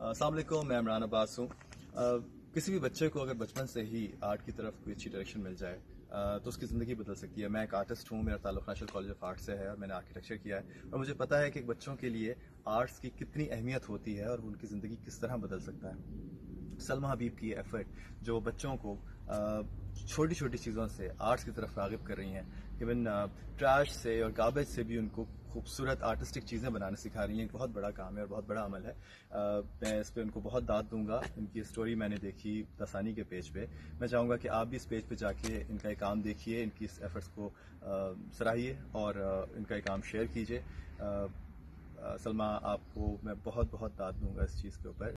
अस्सलाम वालेकुम, मैं इमरान अब्बास हूँ। किसी भी बच्चे को अगर बचपन से ही आर्ट की तरफ कोई अच्छी डायरेक्शन मिल जाए तो उसकी ज़िंदगी बदल सकती है। मैं एक आर्टिस्ट हूँ, मेरा ताल्लुक नेशनल कॉलेज ऑफ आर्ट से है और मैंने आर्किटेक्चर किया है और मुझे पता है कि बच्चों के लिए आर्ट्स की कितनी अहमियत होती है और उनकी ज़िंदगी किस तरह बदल सकता है। सलमा हबीब की एफर्ट जो बच्चों को छोटी छोटी चीज़ों से आर्ट्स की तरफ राग़िब कर रही हैं, इवन ट्रैश से और गार्बेज से भी उनको खूबसूरत आर्टिस्टिक चीज़ें बनाने सिखा रही हैं, एक बहुत बड़ा काम है और बहुत बड़ा अमल है। मैं इस पर उनको बहुत दाद दूंगा। इनकी स्टोरी मैंने देखी तसानी के पेज पे। मैं चाहूँगा कि आप भी इस पेज पे जाके इनका एक काम देखिए, इनकी इस एफर्ट्स को सराहिए और इनका एक काम शेयर कीजिए। सलमा, आपको मैं बहुत बहुत दाद दूंगा इस चीज़ के ऊपर।